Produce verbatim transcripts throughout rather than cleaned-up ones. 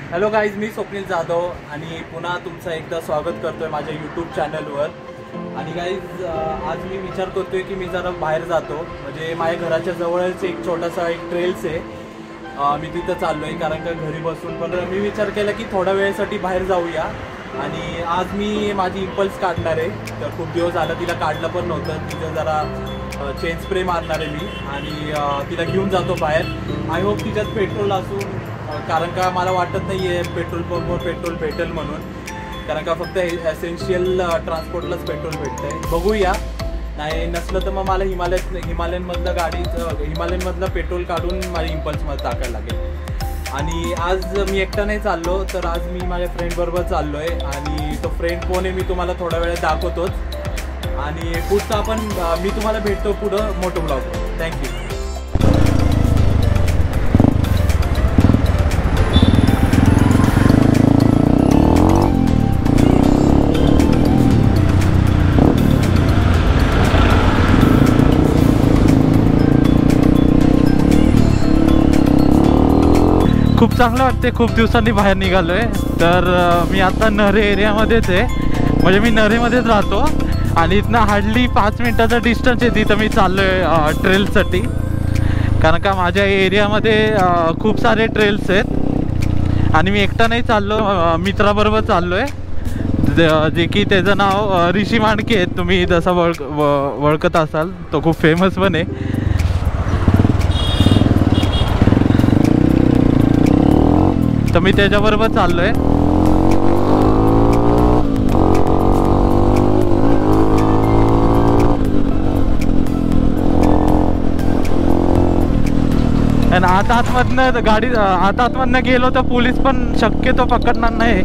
Hello guys, मी स्वप्नील जाधव आणि पुन्हा तुमचं एकदा स्वागत करतोय माझ्या यूट्यूब चॅनलवर। आणि गाईज आज मी विचार करतोय की मी जरा बाहेर जातो, म्हणजे माझ्या घराच्या जवळच एक छोटासा एक ट्रेल्स आहे, मी तिथं चाललोय कारण का घरी बसून पण मी विचार केला की थोड्या वेळेसाठी बाहेर जाऊया। आणि आज मी माझी इम्पल्स काढणार आहे, तर खूप दिवस झालं तिला काढलं पण नव्हतं, तिथं जरा चेन स्प्रे मारणार आहे मी आणि तिला घेऊन जातो बाहेर। आय होप तिच्यात पेट्रोल असून, कारण का मला वाटत नाही आहे पेट्रोल पंपवर पेट्रोल भेटेल म्हणून, कारण का फक्त एसेन्शियल ट्रान्सपोर्टलाच पेट्रोल भेटतं आहे। बघूया, नाही नसलं तर मग मला हिमालय हिमालयनमधलं गाडीचं हिमालयनमधलं पेट्रोल काढून माझ्या इम्पल्समध्ये टाकायला लागेल। आणि आज मी एकटा नाही चाललो, तर आज मी माझ्या फ्रेंडबरोबर चाललो आहे आणि तो फ्रेंड कोण आहे मी तुम्हाला थोड्या वेळात दाखवतोच। आणि पुढचं आपण मी तुम्हाला भेटतो पुढं मोठं ब्लॉग। थँक्यू। खूप चांगलं वाटते, खूप दिवसांनी बाहेर निघालोय। तर मी आता नरे एरियामध्येच आहे, म्हणजे मी नरेमध्येच राहतो आणि इथनं हार्डली पाच मिनिटाचा डिस्टन्स आहे तिथं मी चाललोय ट्रेल्ससाठी। कारण का माझ्या एरियामध्ये खूप सारे ट्रेल्स आहेत आणि मी एकटा नाही चाललो, मित्राबरोबर चाललोय, जे की त्याचं नाव ऋषी मांडके आहे। तुम्ही जसं वळ ओळखत असाल, तो खूप फेमस पण आहे। तर मी त्याच्याबरोबर चाललोय। आणि आता आतमधनं गाडी आता आतमधनं गेलो तर पोलीस पण शक्यतो पकडणार नाही।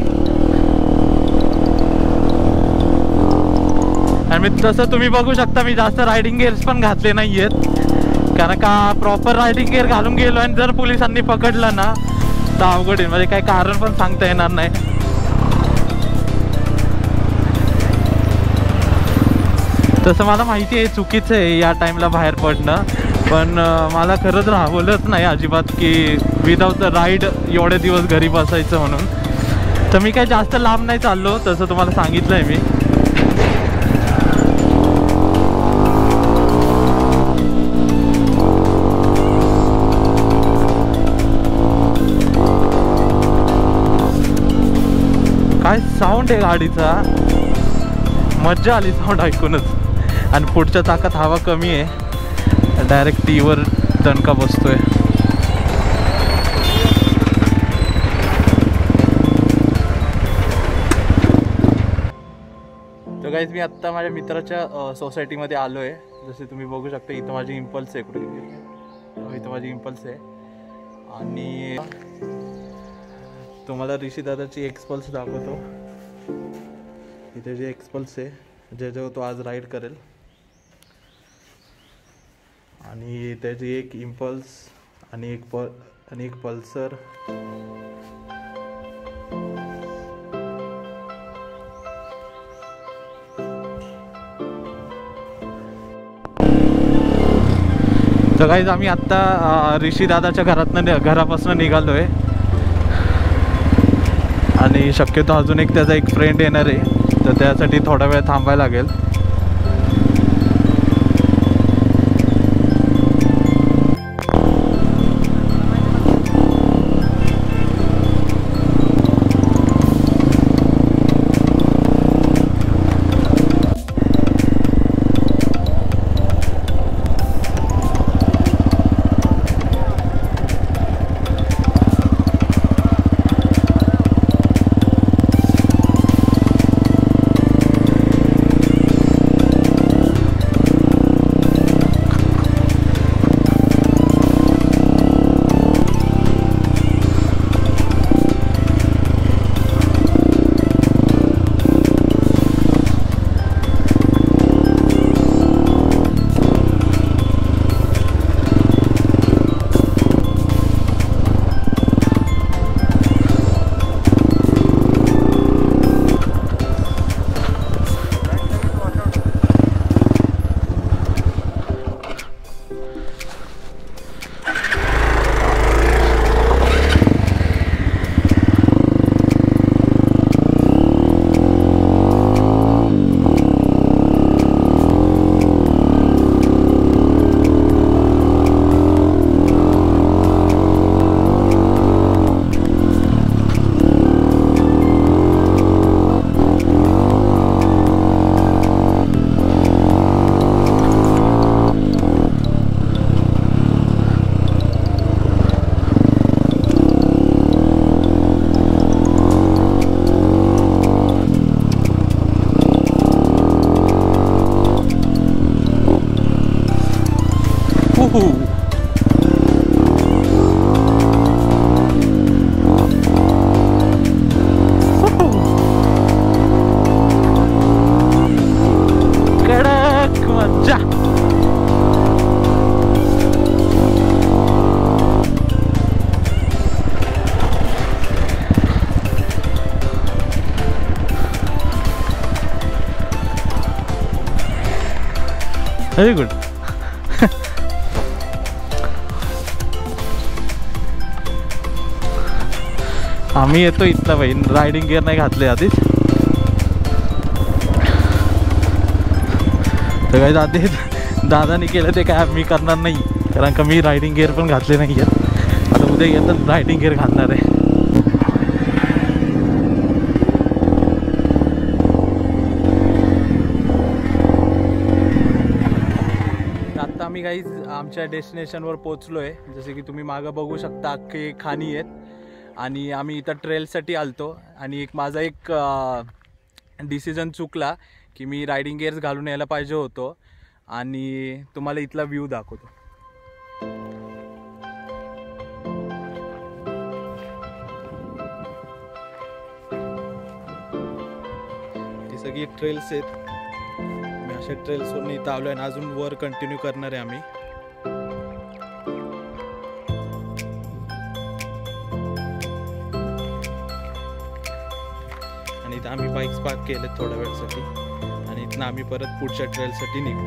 आणि मी तसं तुम्ही बघू शकता, मी जास्त रायडिंग गिअर्स पण घातले नाही आहेत, कारण का प्रॉपर रायडिंग गिअर घालून गेलो आणि जर पोलिसांनी पकडलं ना तर अवघड आहे, म्हणजे काही कारण पण सांगता येणार नाही। तसं मला माहिती आहे चुकीचं आहे या टाईमला बाहेर पडणं, पण मला खरंच राहवलंच नाही अजिबात की विदाऊट राईड एवढे दिवस घरी बसायचं म्हणून। तर मी काही जास्त लांब नाही चाललो, तसं तुम्हाला सांगितलं आहे मी। काय साऊंड आहे गाडीचा, मज्जा आली साऊंड ऐकूनच। आणि पुढच्या चाकात हवा कमी आहे, डायरेक्ट टीवर दणका बसतोय। तर गाईज मी आत्ता माझ्या मित्राच्या सोसायटीमध्ये आलो आहे, जसे तुम्ही बघू शकता इथं माझी इम्पल्स आहे, कुठे इथं माझी इम्पल्स आहे। आणि तुम्हाला ऋषी दादाची एक्सपल्स दाखवतो, इथे जे एक्सपल्स आहे ज्याच्यावर तो आज राईड करेल। आणि त्याची एक इम्पल्स आणि एक प आणि एक पल्सर। तर गाईज आम्ही आत्ता ऋषी दादाच्या घरातनं घरापासून निघालो आहे आणि शक्यतो अजून एक त्याचा एक फ्रेंड येणार आहे, तर त्यासाठी थोडा वेळ थांबायला लागेल। Very good. आम्ही येतो इथला बाई, रायडिंग गिअर नाही घातले आधीच. तर काही दादे दादाने केलं ते काय मी करणार नाही, कारण का मी रायडिंग गिअर पण घातले नाही आहेत. आता उद्या येतात रायडिंग गिअर घालणार आहे. आता आम्ही काही आमच्या डेस्टिनेशनवर पोचलो आहे. जसे की तुम्ही मागं बघू शकता अख्खे खाणी आहेत. आणि आम्ही इथं ट्रेलसाठी आलतो. आणि एक माझा एक डिसिजन चुकला की मी रायडिंग गिअर्स घालून यायला पाहिजे होतो. आणि तुम्हाला इथला व्ह्यू दाखवतो. ही सगळी ट्रेल्स आहेत. मी अशा ट्रेल्सवरून इथं आलो आहे आणि अजून वर कंटिन्यू करणार आहे आम्ही. आणि इथं आम्ही बाईक्स पार्क केले थोड्या वेळसाठी आणि इथनं आम्ही परत पुढच्या ट्रेलसाठी निघू.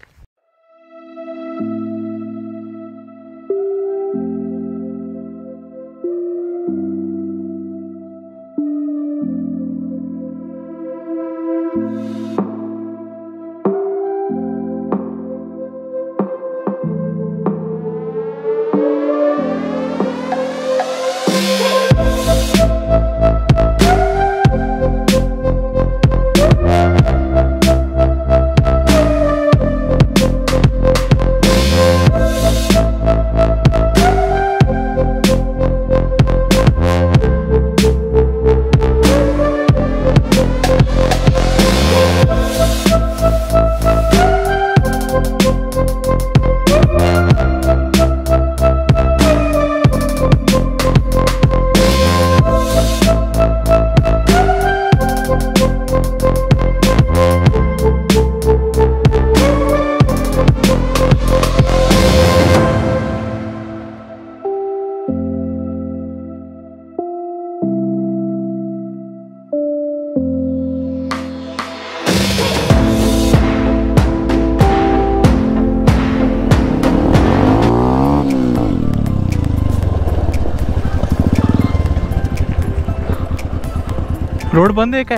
रोड बंद आहे काय?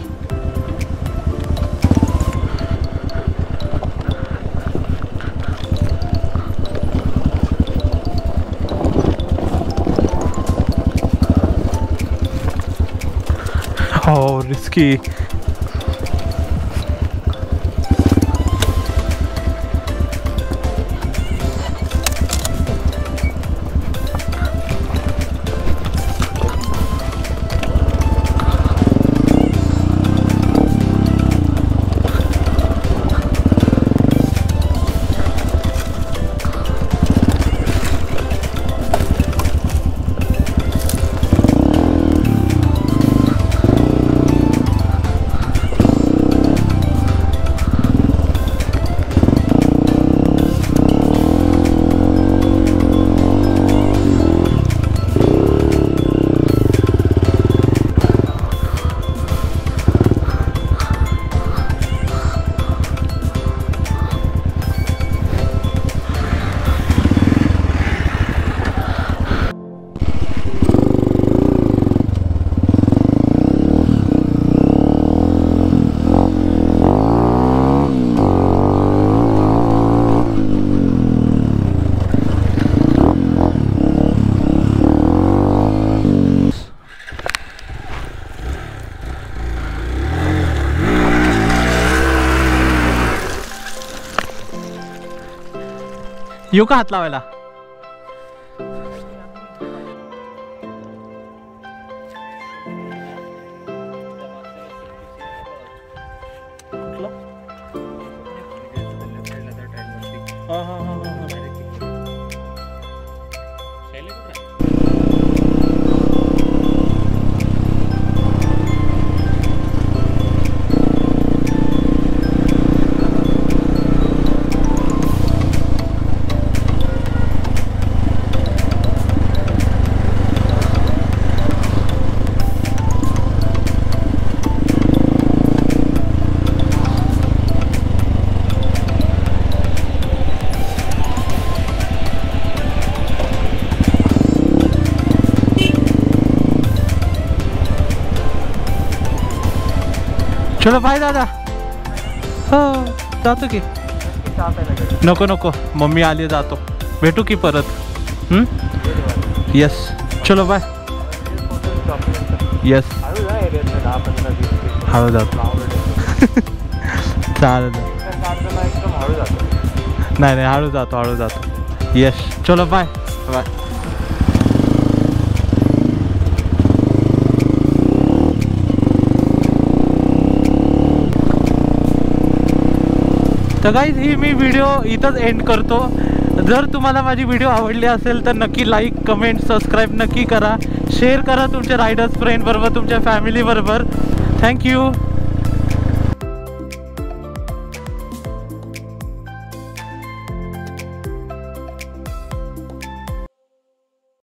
हो रिस्की. येऊ का हात लावायला? हा हा हा हा चलो बाय दादा. हो जातो की. नको नको मम्मी आली जातो. भेटू की परत. यस चलो बाय. यस हळू जातो. चालेल. नाही नाही हळू जातो हळू जातो. यस चलो बाय बाय. तर गाईज ही मी व्हिडिओ इथंच एंड करतो. जर तुम्हाला माझी व्हिडिओ आवडली असेल तर नक्की लाईक कमेंट सबस्क्राईब नक्की करा. शेअर करा तुमच्या रायडर्स फ्रेंड बरोबर तुमच्या फॅमिली बरोबर. थँक्यू.